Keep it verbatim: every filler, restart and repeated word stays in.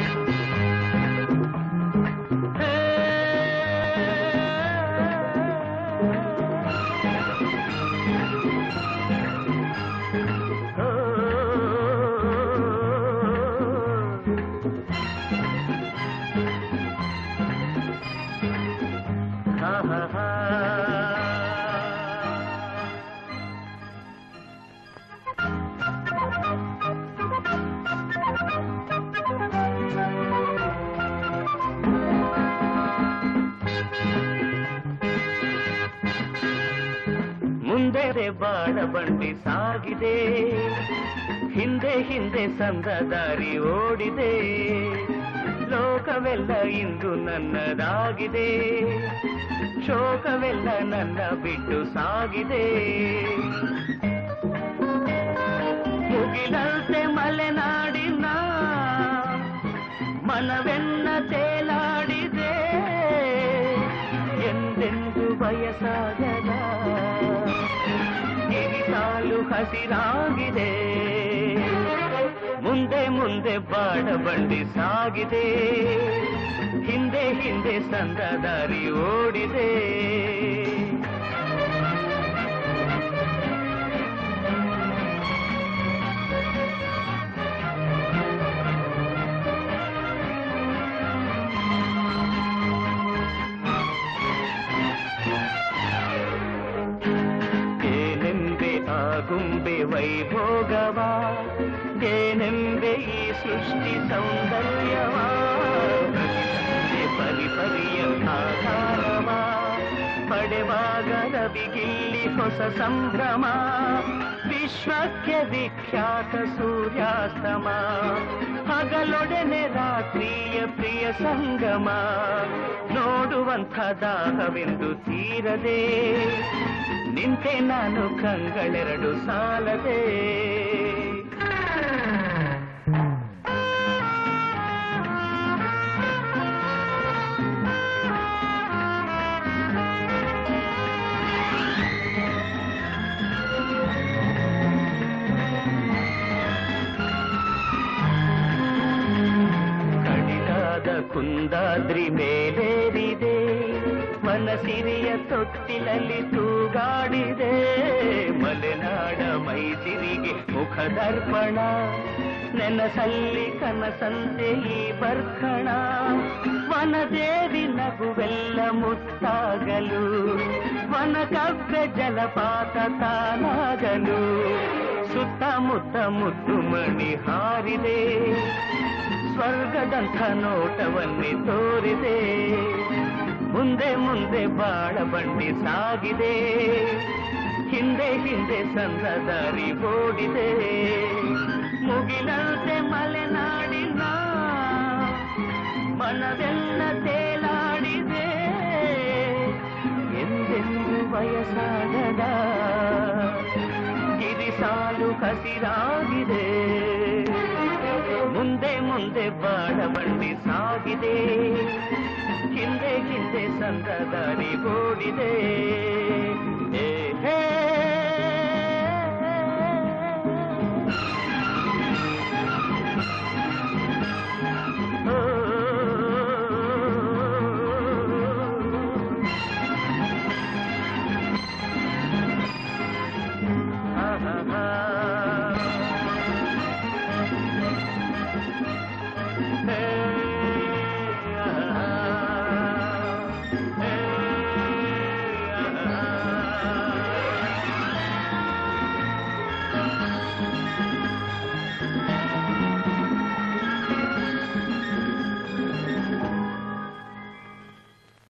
ಮುಂದೆ ಬಾಳ ಬಂಡಿ ಸಾಗಿದೆ, ಹಿಂದೆ ಹಿಂದೆ ಸಂದ ದಾರಿ ಓಡಿದೆ. ಲೋಕವೆಲ್ಲ ಇಂದು ನನ್ನದಾಗಿದೆ, ಶೋಕವೆಲ್ಲ ನನ್ನ ಬಿಟ್ಟು ಸಾಗಿದೆ. ಮುಗಿಲಂತೆ ಮಲೆನಾಡಿನ ಮನವೆನ್ನ ತೇಲಾಡಿದೆ, ಎಂದೆಂದು ಬಯಸಾಗದ ಗಿರಿಸಾಲು ಹಸಿರಾಗಿದೆ. ಮುಂದೆ ಮುಂದೆ ಬಾಡ ಬಂಡಿ ಸಾಗಿದೆ, ಹಿಂದೆ ಹಿಂದೆ ಸಂದ ದಾರಿ ಓಡಿದೆ. ಗುಂಬೆ ವೈಭೋಗವ ಏನೆಂಬೆ ಈ ಸೃಷ್ಟಿ ಸೌಂದರ್ಯವ, ಪರಿ ಪರಿಯ ಆಧಾರವ ಪಡೆವಾಗ ರವಿಗಿಲ್ಲಿ ಹೊಸ ಸಂಭ್ರಮ. ವಿಶ್ವಕ್ಕೆ ವಿಖ್ಯಾತ ಸೂರ್ಯಾಸ್ತಮ, ಹಗಲೊಡನೆ ರಾತ್ರಿಯ ಪ್ರಿಯ ಸಂಗಮ. ನೋಡುವಂಥ ದಾಹವೆಂದು ತೀರದೆ ನಿಂತೆ ನಾನು ಕಂಗಳೆರಡು ಸಾಲದೆ. ಕಡಿದಾದ ಕುಂದಾದ್ರಿ ಮೇಲೇರಿದೆ, ಮನಸಿರಿಯ ತೊಟ್ಟಿಲಲ್ಲಿ ತೂಗಾಡಿದೆ. ಮಲೆನಾಡ ಮೈಸಿರಿಗೆ ಮುಖದರ್ಪಣ, ನೆನಸಲ್ಲಿ ಕನಸಂತೆ ಈ ಬರ್ಖಣ. ವನದೇವಿ ನಗುವೆಲ್ಲ ಮುತ್ತಾಗಲು, ವನಕವ್ಯ ಜಲಪಾತ ತಾನಾಗಲು. ಸುತ್ತಮುತ್ತ ಮುತ್ತು ಮಣಿ ಹಾರಿದೆ, ಸ್ವರ್ಗದಂಥ ನೋಟವನ್ನೇ ತೋರಿದೆ. ಮುಂದೆ ಮುಂದೆ ಬಾಳ ಬಂಡಿ ಸಾಗಿದೆ, ಹಿಂದೆ ಹಿಂದೆ ಸಂದ ದಾರಿ ಓಡಿದೆ. ಮುಗಿಲಂತೆ ಮಲೆನಾಡಿನ ಮನವೆಲ್ಲ ತೇಲಾಡಿದೆ, ಎಂದೆಂದು ವಯಸ್ಸಾಗದ ಗಿರಿಸಾಲು ಹಸಿರಾಗಿದೆ. ಮುಂದೆ ಮುಂದೆ ಬಾಳ ಬಂಡಿ ಸಾಗಿದೆ, ಹಿಂದೆ ಹಿಂದೆ ಸಂದ ದಾರಿ ಓಡಿದೆ.